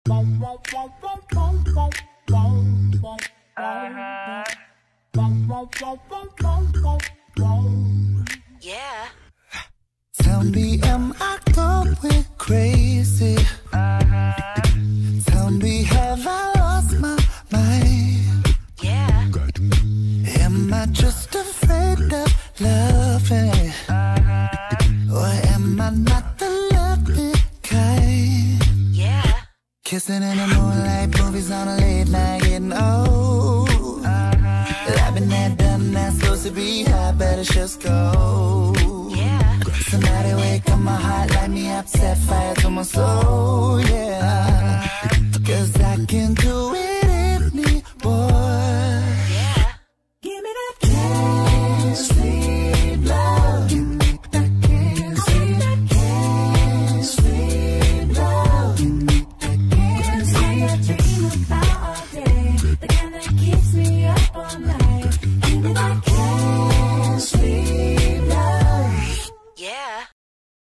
Yeah. Tell me, am I going crazy? Tell me, have I lost my mind? Yeah. Am I just afraid of loving? Or am I not the loving kind? Yeah. Kissing in the moonlight, movies on a late night, getting old. I've been there, done that, supposed to be high, better just go. Yeah. Somebody wake up my heart, light me up, set fire to my soul, yeah.